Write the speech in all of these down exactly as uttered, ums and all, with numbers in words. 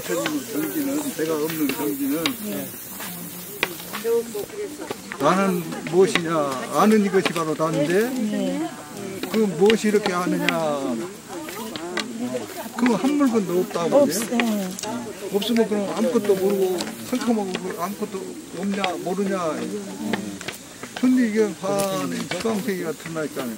부처님 경지는, 배가 없는 경지는 네. 나는 무엇이냐, 아는 이것이 바로 나인데 네. 그 무엇이 이렇게 아느냐, 그 한 물건도 없다고. 없, 네. 없으면 그럼 아무것도 모르고 컴컴하고 아무것도 없냐, 모르냐. 천리경판의 지방세계가 드러나 있잖아요.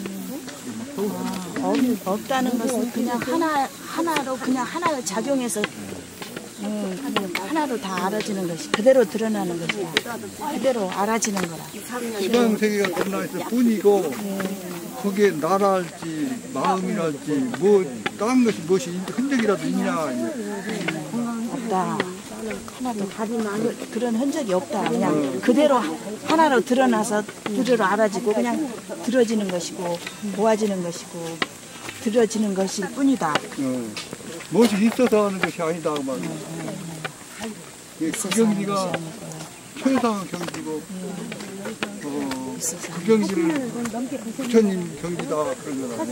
아, 없다는 것은 그냥 하나, 하나로 그냥 하나를 작용해서 음, 하나로 다 알아지는 것이 그대로 드러나는 것이야. 그대로 알아지는 거라. 지방세계가 드러나 있을 뿐이고 거기에 나랄지 마음이랄지 뭐 다른 것이 무엇이 흔적이라도 있냐. 없다. 하나도 그, 그런 흔적이 없다. 그냥 그대로 하나로 드러나서 그대로 알아지고 그냥 들어지는 것이고 모아지는 것이고 들어지는 것일 뿐이다. 어. 무엇이 있어서 하는 것이 아니다 그 말이야. 그 경지가 천상 경지고 어, 그 경지를 부처님 경지다 그런 거라.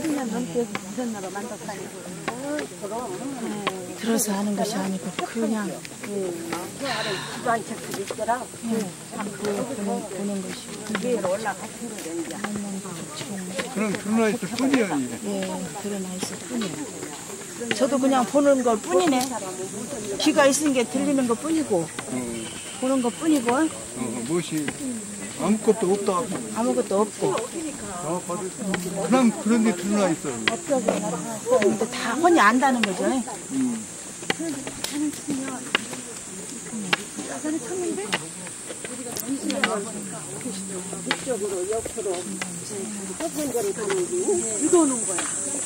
들어서 하는 것이 아니고 그냥 보는 것이고 그냥 드러나 있을 뿐이야. 예, 드러나 있을 뿐이에요. 저도 그냥 보는 것 뿐이네. 귀가 있는 게 들리는 것 뿐이고 어. 보는 것 뿐이고 어, 무엇이 아무것도 없다. 아무것도 없고 어, 그냥 그런 게 드러나 있어요. 근데 다 혼이 안다는 거죠. 음. 이쪽으로 옆으로 허전거리 가는지 읽어놓은 거야.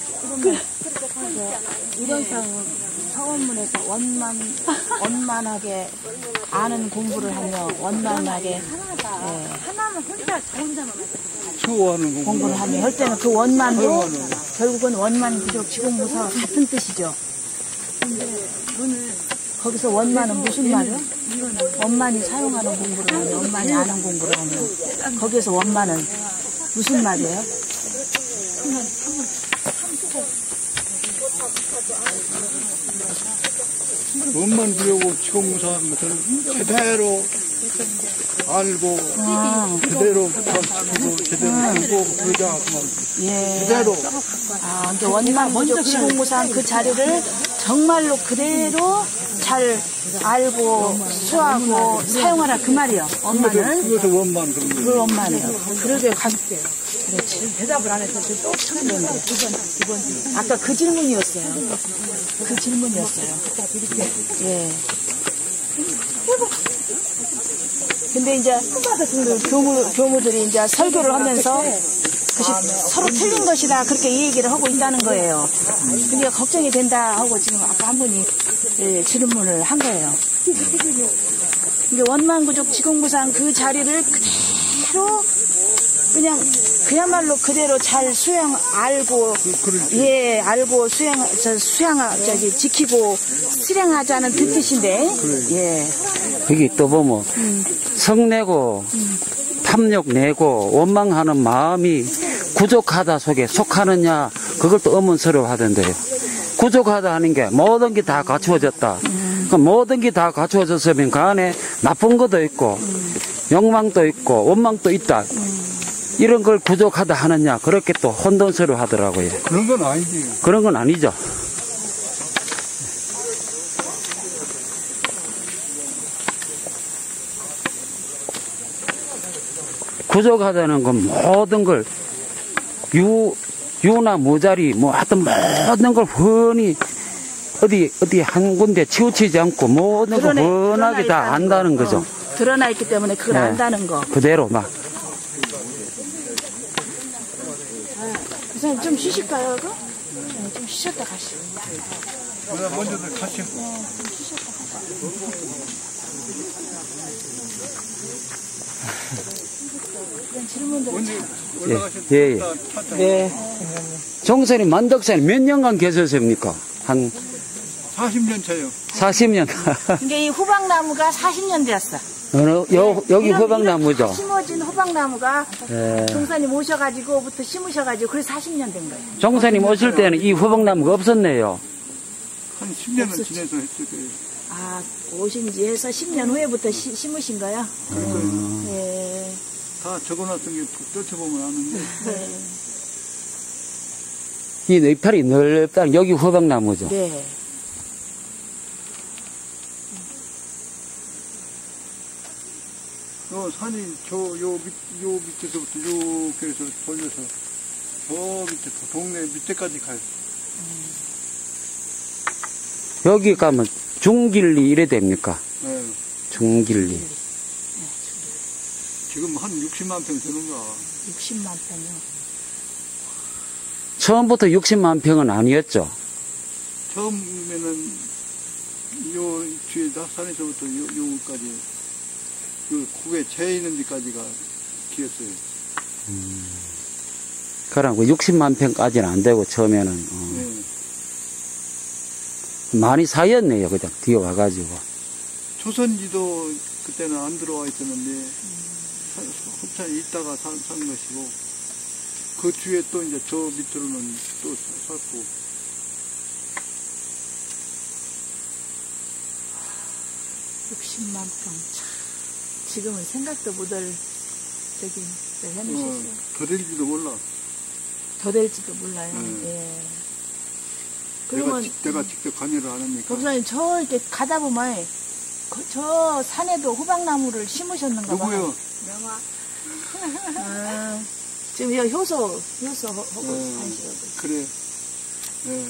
이론상 서원문에서 원만 원만하게 아는 공부를 하며 원만하게 예, 하나는 혼자 저 혼자만 수호하는 공부를 하며 할 때는 그 원만도 결국은 원만 부족 지공무사와 같은 뜻이죠. 근데 오늘 거기서 원만은 무슨 말이요? 원만이 사용하는 공부를 하며 원만이 아는 공부를 하며 거기에서 원만은 무슨 말이에요? 원만 부려고 지공무사하는 것을 제대로 알고 아. 제대로 지키고 제대로 하고 그러자 예. 제대로 아, 이제 원만 부족 지공무사한 그 자리를 정말로 그대로 잘 알고 수하고 사용하라 그 말이요. 원만은 그것을 원만 그런 그 원만이요. 그러게 가볍게. 그렇지. 대답을 안 해서 또 처음 냈는데 두 번, 두 번. 아까 그 질문이었어요. 그 질문이었어요. 예. 근데 이제 그 교무, 교무들이 이제 설교를 하면서 그것이 서로 틀린 것이다 그렇게 이 얘기를 하고 있다는 거예요. 그러니까 걱정이 된다 하고 지금 아까 한 분이 예, 질문을 한 거예요. 이게 원만구족 지공무상 그 자리를 그대로 그냥 그야말로 그대로 잘 수행 알고 그, 예 알고 수행 저 수행 저기 지키고 실행하자는 그 뜻인데 그래. 예 여기 또 보면 음. 성내고 음. 탐욕 내고 원망하는 마음이 부족하다 속에 속하느냐 그걸 또 의문스러워 하던데요. 부족하다 하는 게 모든 게 다 갖추어졌다. 음. 그 모든 게 다 갖추어졌으면 그 안에 나쁜 것도 있고 음. 욕망도 있고 원망도 있다. 음. 이런 걸 부족하다 하느냐 그렇게 또 혼돈스러워 하더라고요. 그런 건 아니지. 그런 건 아니죠. 부족하다는 건 모든 걸 유, 유나 무자리 뭐 하여튼 모든 걸 훤히 어디 어디 한 군데 치우치지 않고 모든 걸 훤하게 다 안다는 거죠. 어, 드러나 있기 때문에 그걸 네. 안다는 거. 그대로 막. 선생님 좀 쉬실까요? 그? 네, 좀 쉬셨다 가시죠. 먼저들 가시죠. 네, 좀 쉬셨다 가시죠. 올라가실 예, 예. 예. 종선이 만덕산에 몇 년간 계셨습니까? 한 사십 년 차요. 사십 년. 이게 이 호박나무가 사십 년 되었어. 어느, 요, 여기 이런, 호박나무죠? 이런 심어진 호박나무가 예. 종사님 오셔가지고부터 심으셔가지고 그래서 사십 년 된 거예요. 종사님 오실 때는 이 호박나무가 없었네요. 한 십 년은 없었지. 지내서 했을 거예요. 아, 오신 지 해서 십 년 후에부터 시, 심으신 거야? 그러니까 예. 다 적어놨던 게 떨쳐보면 아는데 네. 이 잎살이 넓다. 여기 호박나무죠. 네. 요 산이 저요 밑, 요 밑에서부터 이렇게 해서 돌려서 저 밑에 동네 밑에까지 가요. 여기 가면 중길리 이래 됩니까? 네. 중길리. 지금 한 육십만 평 되는가. 육십만 평이요. 처음부터 육십만 평은 아니었죠. 처음에는 요 뒤에 낙산에서부터 요, 요까지 그 구에 채 있는 데까지가 기었어요. 그러고 육십만 평까지는 안 되고 처음에는 어. 네. 많이 사였네요. 그냥 뒤에 와가지고. 조선지도 그때는 안 들어와 있었는데 한참 있다가 산, 산 것이고 그 뒤에 또 이제 저 밑으로는 또 샀고. 육십만 평. 참, 지금은 생각도 못할 저기 해놓으셨어요. 어, 더 될지도 몰라. 더 될지도 몰라요. 네. 예. 내가, 그러면 직- 내가 직접 관여를 안 하니까. 법사님 저 이렇게 가다 보면 그- 저 산에도 호박나무를 심으셨는가 봐요. 누구요? 명화. 아, 지금 여기 효소 효소 허- 허브 네. 산시라고. 그래. 네.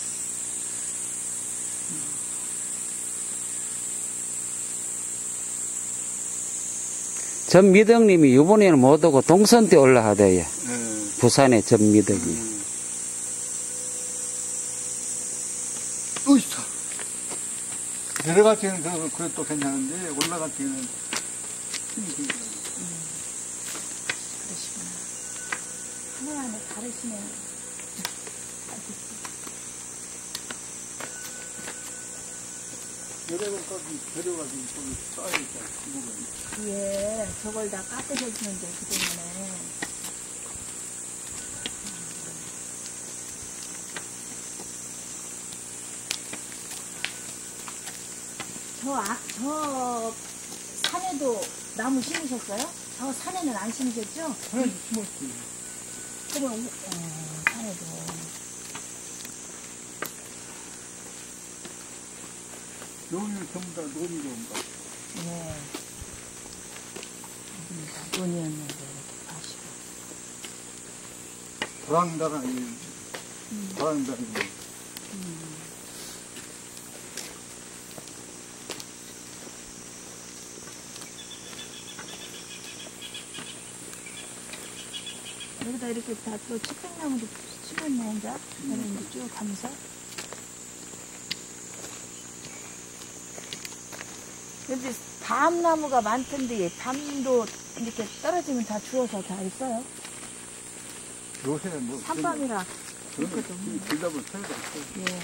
전미덕님이 이번에는 못 오고 동선 때 올라가대요. 네. 부산의 전미덕이. 음. 으이차. 내려갈 때는 그, 그것도 괜찮은데, 올라갈 때는 힘이 들더라고요. 그러시구나. 하나하나 다르시네요. 내려가까지, 데려가지고 거기 쌓여있다, 그 부분. 예, 저걸 다 깎으셨는데 그동안에. 저, 아, 저 산에도 나무 심으셨어요? 저 산에는 안 심으셨죠? 하나도 심었지. 그러면 우- 어, 산에도. 여기는 전부 다 논이로 온다. 예. 여기는 논이었는데 이렇게 가시고. 도랑다랑이, 도랑다랑이. 여기다 이렇게 다 또 측백나무도 심었네, 이제. 이렇게 쭉 가면서. 근데 밤나무가 많던데, 밤도 이렇게 떨어지면 다 주워서 다 있어요? 요새 뭐. 산밤이라. 그런 거, 길다면 소용도 없어요. 예.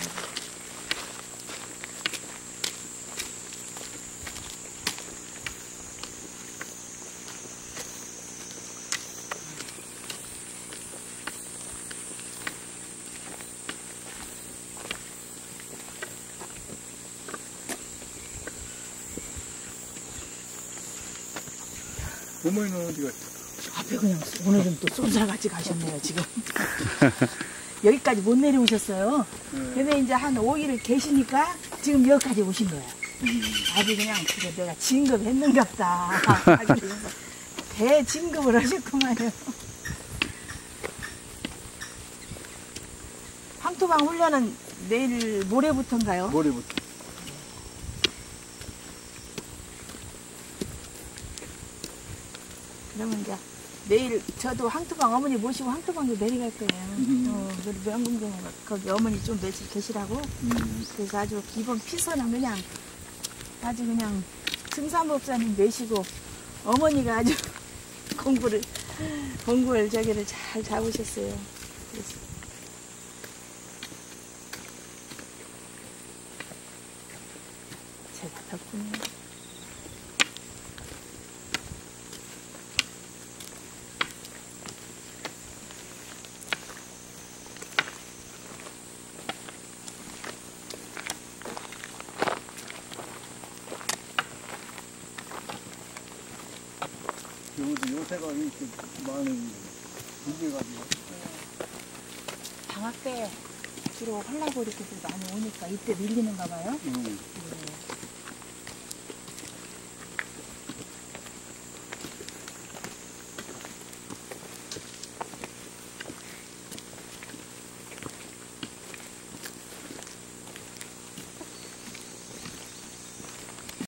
어머니는 어디 갔어? 앞에 그냥 오늘은 또 쏜살같이 가셨네요, 지금. 여기까지 못 내려오셨어요. 네. 근데 이제 한 오 일 계시니까 지금 여기까지 오신 거예요. 아주 그냥 그래 내가 진급했는갑다. 아주 그래서 대진급을 하셨구만요. 황토방 훈련은 내일 모레부터인가요? 모레부터. 그러면 이제 내일 저도 황토방 어머니 모시고 황토방도 내려갈 거예요. 음. 어, 그리고 명궁경에 거기 어머니 좀 며칠 계시라고. 음. 그래서 아주 기본 피서는 그냥 아주 그냥 승산법사님 내시고 어머니가 아주 공부를 공부를 저기를 잘 잡으셨어요. 그래서 제가 덕분에 여기도 요새가 이렇게 많은 문제가지고. 방학 때 주로 하려고 이렇게 많이 오니까 이때 밀리는가 봐요. 응. 네.